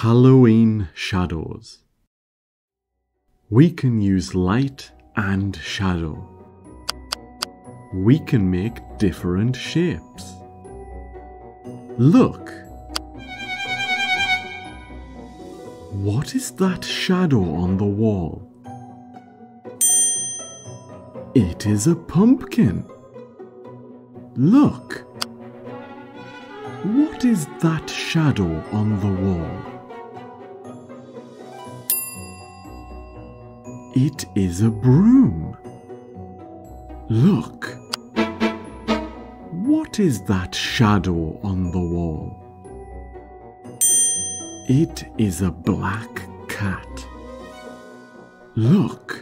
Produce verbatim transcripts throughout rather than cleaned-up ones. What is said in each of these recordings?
Halloween shadows. We can use light and shadow. We can make different shapes. Look! What is that shadow on the wall? It is a pumpkin. Look! What is that shadow on the wall? It is a broom. Look! What is that shadow on the wall? It is a black cat. Look!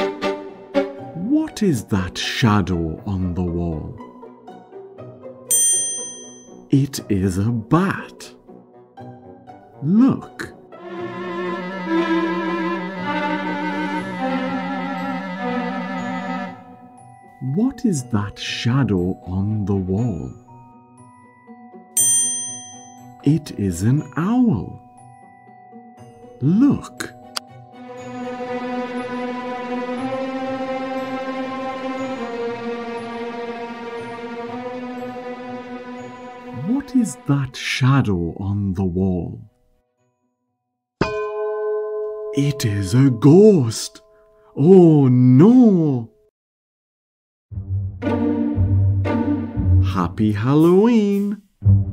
What is that shadow on the wall? It is a bat. Look! What is that shadow on the wall? It is an owl. Look! What is that shadow on the wall? It is a ghost. Oh no! Happy Halloween!